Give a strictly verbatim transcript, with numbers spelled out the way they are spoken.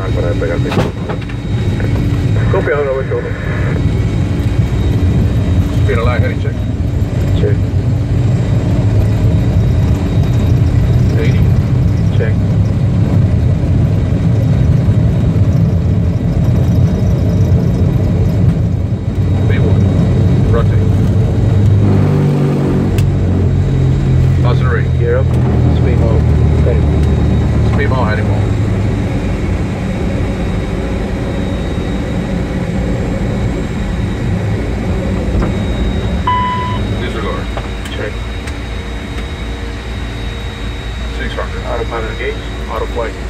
opcional para despegar el piso. Copiado, noventa y uno. Speed of light, heading check. Check. eighty. Check. B one. Rotate. Thousand rate. Gear up. Speed mode. Heading. Speed mode, heading mode. Disregard. Check. Six rocket. Autopilot engaged. Auto flight.